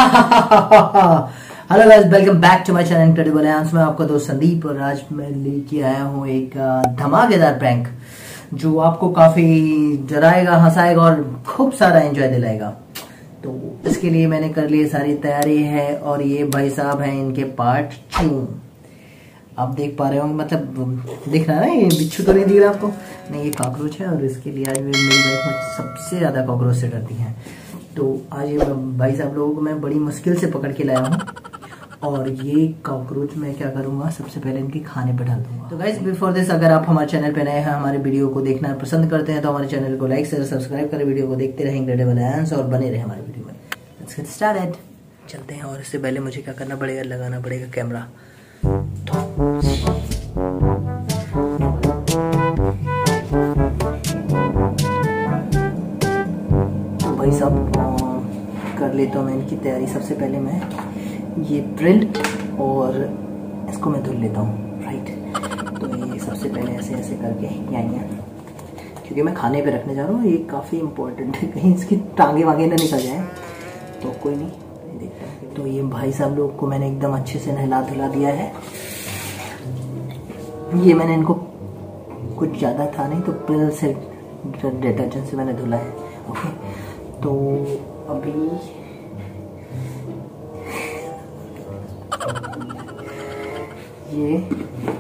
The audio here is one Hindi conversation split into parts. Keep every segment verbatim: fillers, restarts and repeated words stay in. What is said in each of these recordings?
Hello guys, welcome back to my channel incredible alliance में आपका दोस्त संदीप। और आज मैं लेके आया हूँ एक धमाकेदार प्रैंक जो आपको काफी डराएगा, हंसाएगा और खूब सारा एंजॉय दिलाएगा। तो इसके लिए मैंने कर ली सारी तैयारी है और ये भाई साहब हैं इनके पार्ट टू। आप देख पा रहे होंगे, मतलब दिख रहा है ना, ये बिच्छू तो नहीं दिख रहा आपको, नहीं ये कॉकरोच है। और इसके लिए आज मेरी वाइफ सबसे ज्यादा कॉकरोच से डरती हैं। तो आज ये भाई साहब लोगों को मैं बड़ी मुश्किल से पकड़ के लाया हूँ और ये कॉकरोच मैं क्या करूंगा, सबसे पहले इनके खाने पे डाल दूंगा। तो गाइस बिफोर दिस, अगर आप हमारे चैनल पे नए हैं, हमारे वीडियो को देखना पसंद करते हैं तो हमारे चैनल को लाइक शेयर सब्सक्राइब करें, वीडियो को देखते रहें इनक्रेडिबल अलायंस और बने रहे हमारे वीडियो में। लेट्स गेट स्टार्टेड, चलते हैं। और इससे पहले मुझे क्या करना पड़ेगा, लगाना पड़ेगा कैमरा। तो भाई साहब कर लेता हूँ मैं इनकी तैयारी। सबसे पहले मैं ये ड्रिल और इसको मैं धुल लेता हूँ, राइट। तो ये सबसे पहले ऐसे ऐसे करके यहाँ यहाँ, क्योंकि मैं खाने पे रखने जा रहा हूँ, ये काफ़ी इम्पोर्टेंट है, कहीं इसकी टांगे वांगे ना निकल जाए। तो कोई नहीं, देखता हूँ। तो ये भाई साहब लोग को मैंने एकदम अच्छे से नहला धुला दिया है। ये मैंने इनको कुछ ज़्यादा था नहीं तो प्रिल से डिटर्जेंट से मैंने धुला है, ओके। तो अभी ये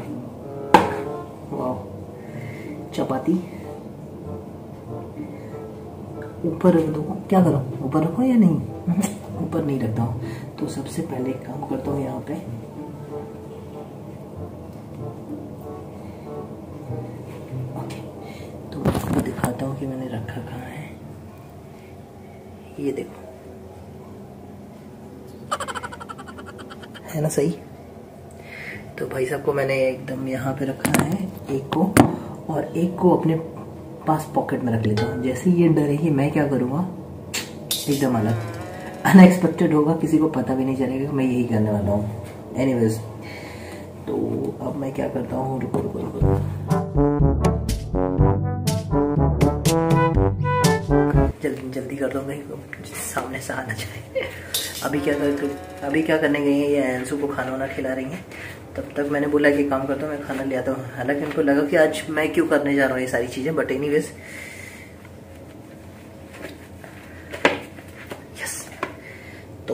वाह चपाती ऊपर रख दो, क्या करूँ, ऊपर रखो या नहीं? ऊपर नहीं रखता हूँ। तो सबसे पहले एक काम करता हूँ, यहाँ पे ओके। तो मैं आपको दिखाता हूँ कि मैंने रखा कहाँ है। ये देखो, है ना सही? तो भाई साहब को मैंने एकदम यहाँ पे रखा है एक को, और एक को अपने पास पॉकेट में रख लेता हूँ। जैसे ये डरेगी मैं क्या करूँगा, एकदम अलग अनएक्सपेक्टेड होगा, किसी को पता भी नहीं चलेगा, मैं यही करने वाला हूँ। एनीवेज, तो अब मैं क्या करता हूँ, रुको रुको रुको जल्दी जल्दी कर दो भाई, सामने से आना चाहिए। अभी क्या कर अभी क्या करने गई है, ये अंशु को खाना वाना खिला रही हैं। तब तक मैंने बोला कि काम करता हूँ, मैं खाना ले आता हूँ। हालांकि उनको लगा कि आज मैं क्यों करने जा रहा हूँ ये सारी चीज़ें, बट एनीवेज यस। तो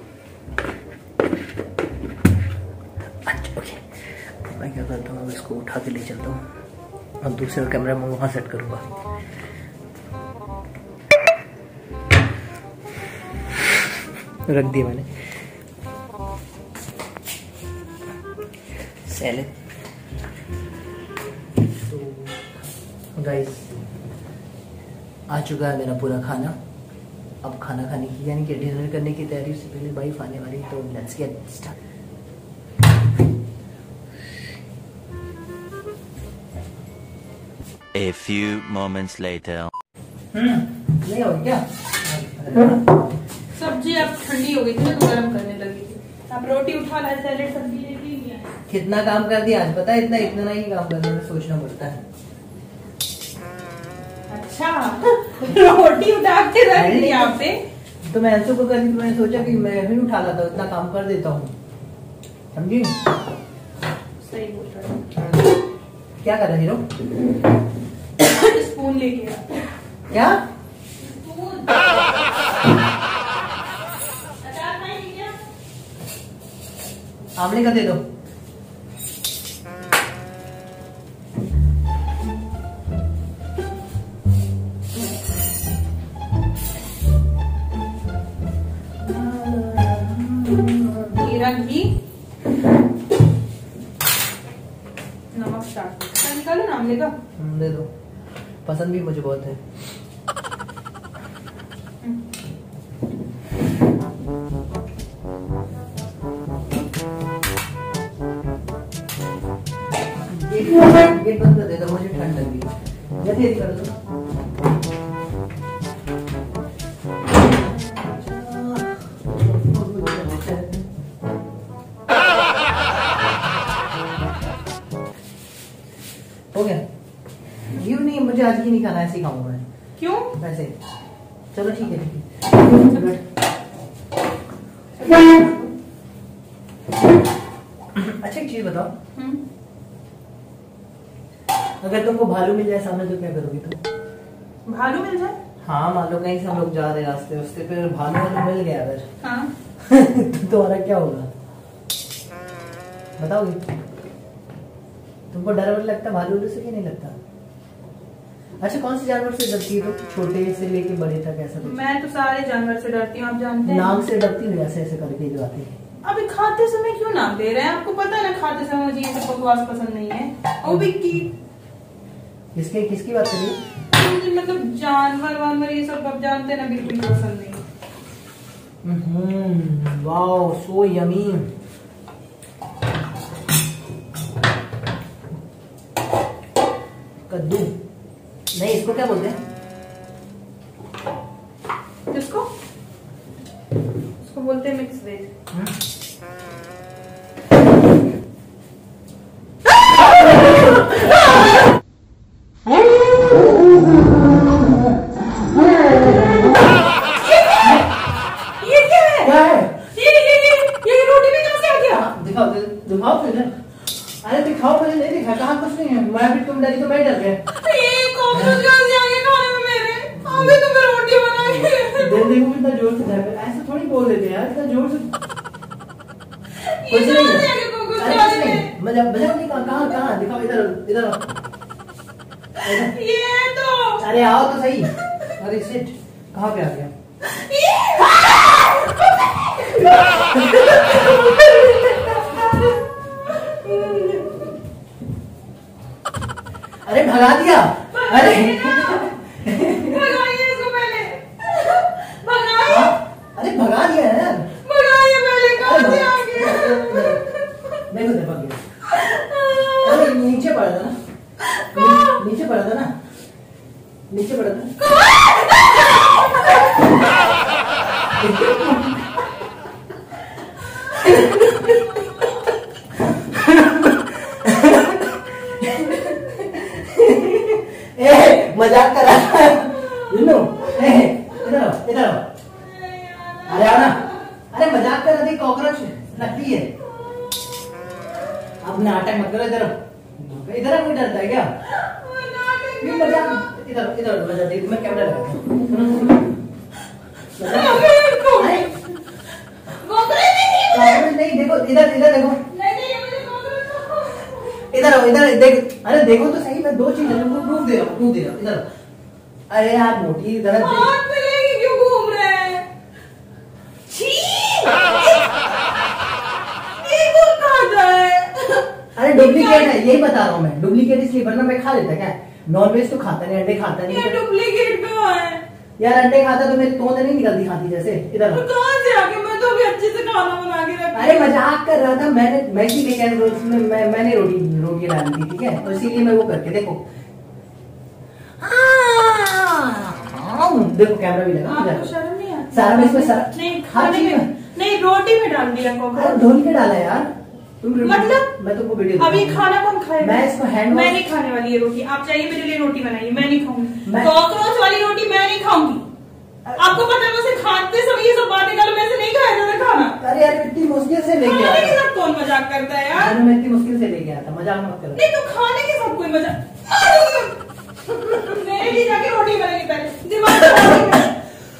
अच्छा ओके, मैं क्या करता हूँ, इसको उठा के ले चलता हूँ और दूसरा कैमरा मैं वहाँ सेट करूँगा। रख दिया मैंने सैलेड। तो गाइस आ चुका है मेरा पूरा खाना। अब खाना खाने की यानी कि डिनर करने की तैयारी से पहले वाइफ आने वाली, तो let's get start. A few moments later. हम्म नहीं हो क्या? सब्जी अब ठंडी हो गई थी तो गर्म करने लगी थी। आप रोटी उठा लाए, सैलेड सब्जी लेके ही नहीं आए। कितना काम कर दिया आज, पता है? इतना इतना नहीं काम करने में सोचना पड़ता है। अच्छा रोटी उठा के रख दी यहाँ पे। तो मैं ऐसे को करनी, तो मैंने सोचा कि मैं भी उठा लाता हूँ, इतना काम कर देता हूँ, समझी? सही बोल रहा है। क्या कर रहे हीरो? स्पून लेके आ। क्या? आमले का दे दो। जीरा घी नमक डाल निकालो ना आमले का। दे दो, पसंद भी मुझे बहुत है। गेट बंद कर देता, मुझे ठंड लग रही है। जल्दी कर दो। हो गया? ये नहीं, मुझे आज की नहीं खाना, ऐसे ही खाऊंगा मैं। क्यों? वैसे चलो ठीक है ठीक है। अच्छा एक चीज बताओ, अगर तुमको भालू मिल जाए सामने तो क्या करोगी तुम? भालू मिल जाए? हाँ मान लो कहीं से हम लोग जा रहे हैं रास्ते रास्ते पे भालू वालू मिल गया अगर, हाँ तो तुम्हारा क्या होगा बताओगी? तुमको डर वर लगता भालू से कि नहीं लगता? अच्छा कौन से जानवर से डरती हो? छोटे से लेके बड़े तक ऐसा कुछ? मैं तो सारे जानवर से डरती हूँ, आप जानते हैं। नाम से डरती हूँ ऐसे ऐसे करके जो आते हैं? अभी खाते समय क्यों नाम दे रहे हैं? आपको पता है ना खाते समय मुझे ये सब बकवास पसंद नहीं है। वो भी की किसके किसकी बात करिए? मतलब जानवर वानवर ये सब आप जानते हैं ना, बिल्कुल पसंद नहीं। Hmm wow so yummy. कद्दू नहीं, इसको क्या बोलते हैं? किसको? इसको बोलते हैं मिक्स वेज। दिखाओ फिर। अरे दिखाओ, मुझे नहीं दिखा, कहाँ कुछ नहीं है। मैं भी तुम डरी तो मैं डर गया। ये कॉकरोच कैसे आ गए खाने में मेरे? अभी तो मैं रोटी बनाई है। देखो देखो कितना जोर से धर, ऐसे थोड़ी बोल देते यार, इतना जोर से कुछ नहीं है। अरे कुछ नहीं, मजा मजा नहीं। कहाँ कहाँ कहाँ दिखाओ, इधर इधर ये तो। अरे आओ तो सही। अरे शिट, कहाँ पे आ गया? अरे भगा दिया। अरे भगाइए इसको पहले, भगाइए। अरे भगा दिया यार, भगाइए पहले। कहाँ से आ गया? देखो देखो गया। अरे नीचे पड़ा था ना, नीचे पड़ा था ना, नीचे पड़ा था। मजाक कर रहा है इधर इधर। अरे आओ ना। अरे मजाक कर रहा थी, कॉकरोच लगती है। अब नाटक मत करो। इधर इधर कोई डरता है क्या? ये मजाक। इधर इधर मजाक देख, मैं कैमरा लगाता हूँ। नहीं देखो, इधर इधर देखो, इधर इधर देख। अरे देखो तो सही, मैं दो चीजें तुमको प्रूफ दे रहा हूँ, प्रूफ दे रहा हूँ। इधर अरे यार मोटी, इधर हाथ पे लेके क्यों घूम रहे हैं? छी! ये कौन खाता है? अरे डुप्लीकेट है, यही बता रहा हूँ मैं। डुप्लीकेट इसलिए, वरना मैं खा लेता क्या? नॉनवेज तो खाता नहीं, अंडे खाता नहीं। ये डुप्लीकेट क्यों है? यार अंडे खाता तो मेरी तोंद नहीं निकलती खाती जैसे। इधर तो कहाँ से आके? मैं तो अभी अच्छे से खाना बना के रखी। अरे मजाक कर रहा था मैंने, मैं इसीलिए क्या मैं, मैं, मैंने रोटी रोटी डाली थी, ठीक है? और इसीलिए मैं वो करके देखो। देखो कैमरा भी लगा। आपको शर्म नहीं आती? सारा में इसमें सारा नहीं खाने में, नहीं रोटी में डाल दिया कॉकरोच। धोनी के डाला यार तुम। मतलब मैं तुमको वीडियो अब ये खाना कौन खाएगा? मैं इसको हैंड मैं नहीं खाने वाली ये रोटी। आप चाहिए मेरे लिए रोटी बनाइए, मैं नहीं खाऊंगी। मैं- कॉकरोच वाली रोटी मैं नहीं खाऊंगी। आपको पता है मुझसे खाते समय ये सब बातें करो, मैं से नहीं खाया जाता खाना। अरे यार इतनी मुश्किल से लेके खाने के आया साथ कौन मजाक करता है यार? मैं इतनी मुश्किल से लेके आया था, मजाक मत करो। नहीं तो खाने के साथ कोई मजाक। मेरे लिए जाके रोटी बनाइए पहले, दिमाग खराब है।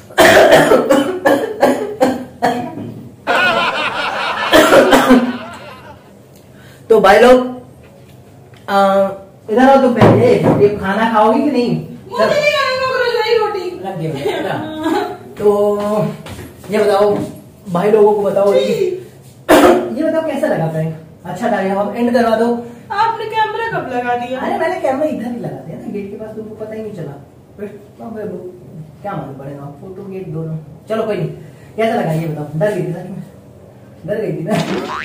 तो भाई लोग इधर आओ तो पहले, ये खाना खाओगी कि नहीं? मुझे नहीं खानी कॉकरोच वाली रोटी। लग गया। तो ये बताओ भाई लोगों को, बताओ ये ये बताओ कैसा लगा प्रैंक? अच्छा लगा? अब एंड करवा दो। आपने कैमरा कब लगा दिया? अरे मैंने कैमरा इधर ही लगा दिया ना, गेट के पास, तुमको पता ही नहीं चला। क्या मालूम पड़ेगा, फोटो गेट दोनों। चलो कोई नहीं, कैसा लगा ये बताओ? डर गई थी ना, डर गई थी ना।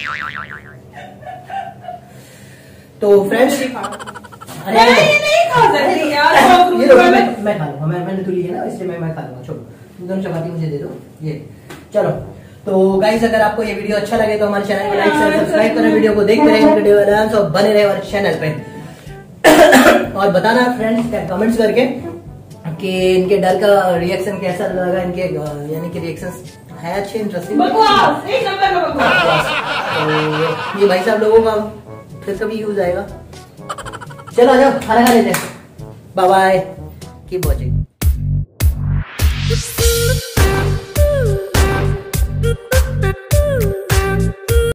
तो फ्रेंड्स अरे नहीं खा सकती यार। ये लो, मैं मैं खा लूंगा, मैं मैंने तो ली है ना इसलिए मैं मैं खा लूंगा। छोड़ो, तुम दोनों चपाती मुझे दे दो ये। चलो तो गाइस, अगर आपको ये वीडियो अच्छा लगे तो हमारे चैनल को लाइक शेयर सब्सक्राइब करें, वीडियो को देखते रहें, वीडियो आराम से बने रहे हमारे चैनल पे। और बताना फ्रेंड्स कमेंट्स करके कि इनके डर का रिएक्शन कैसा लगा, इनके यानी कि रिएक्शन है अच्छे इंटरेस्टिंग। बकवास, एक नंबर का बकवास। तो ये भाई साहब लोगों का फिर कभी यूज आएगा। चलो आ जाओ खाना खा लेते हैं। Bye bye, keep watching.